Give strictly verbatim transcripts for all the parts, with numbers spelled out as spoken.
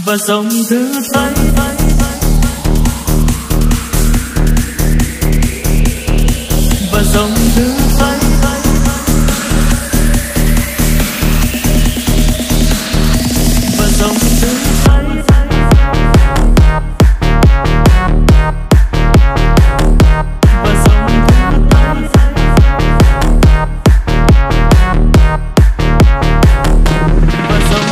và dòng thứ tây và dòng thứ tây và dòng thứ tây và dòng thứ tây và dòng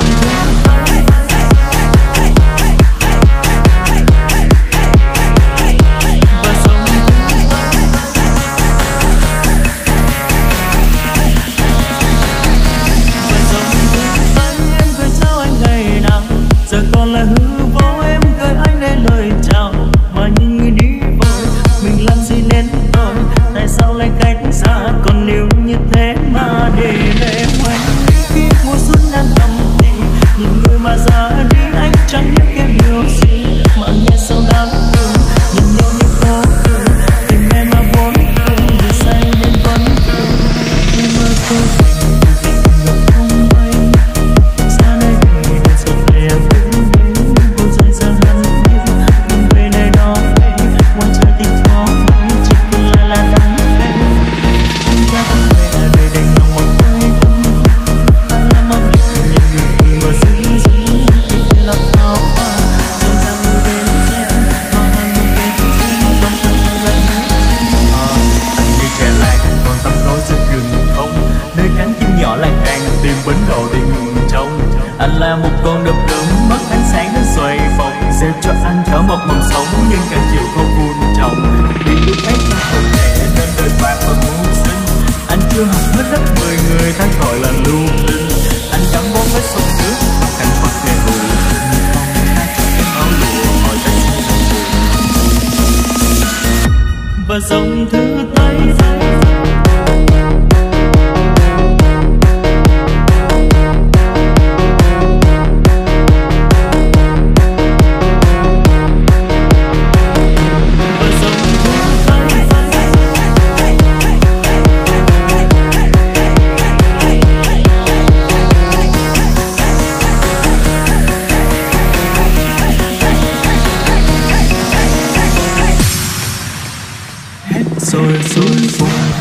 anh là một con đom đóm mất ánh sáng đến xoay vòng, gieo cho anh trở một mầm sống nhưng càng chiều không vun trồng. Vì ước ép trong hồn trẻ nên đời bạc và mưu sinh, anh chưa học hết lớp mười người ta gọi là lưu linh. Anh gắn bó với sông nước thành vật nghề hữu em áo lụa hỏi tay và dòng thứ tây rồi xuống